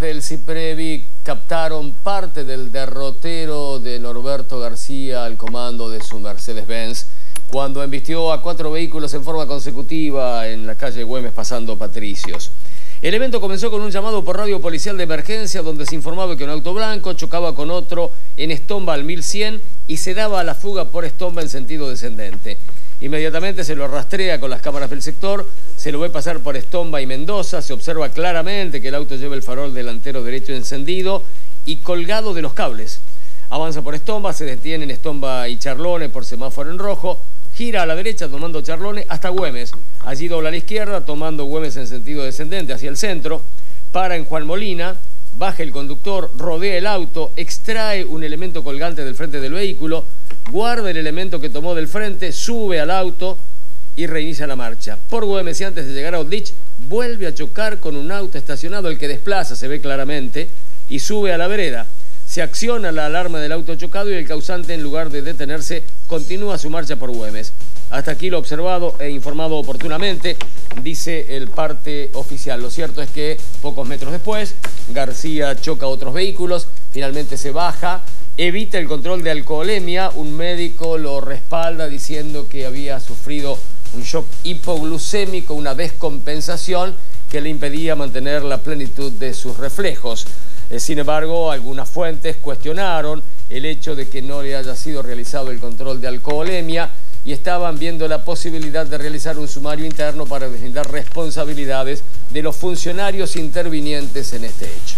del CIPREVI captaron parte del derrotero de Norberto García al comando de su Mercedes-Benz cuando embistió a 4 vehículos en forma consecutiva en la calle Güemes pasando Patricios. El evento comenzó con un llamado por radio policial de emergencia donde se informaba que un auto blanco chocaba con otro en Estomba al 1100 y se daba a la fuga por Estomba en sentido descendente. Inmediatamente se lo rastrea con las cámaras del sector, se lo ve pasar por Estomba y Mendoza, se observa claramente que el auto lleva el farol delantero derecho encendido y colgado de los cables. Avanza por Estomba, se detiene en Estomba y Charlone por semáforo en rojo, gira a la derecha tomando Charlone hasta Güemes. Allí dobla a la izquierda tomando Güemes en sentido descendente hacia el centro, para en Juan Molina, baja el conductor, rodea el auto, extrae un elemento colgante del frente del vehículo, guarda el elemento que tomó del frente, sube al auto y reinicia la marcha. Por Güemes y antes de llegar a Odlich, vuelve a chocar con un auto estacionado, el que desplaza, se ve claramente, y sube a la vereda. Se acciona la alarma del auto chocado y el causante, en lugar de detenerse, continúa su marcha por Güemes. Hasta aquí lo observado e informado oportunamente, dice el parte oficial. Lo cierto es que pocos metros después, García choca a otros vehículos, finalmente se baja, evita el control de alcoholemia, un médico lo respalda diciendo que había sufrido un shock hipoglucémico, una descompensación que le impedía mantener la plenitud de sus reflejos. Sin embargo, algunas fuentes cuestionaron el hecho de que no le haya sido realizado el control de alcoholemia y estaban viendo la posibilidad de realizar un sumario interno para deslindar responsabilidades de los funcionarios intervinientes en este hecho.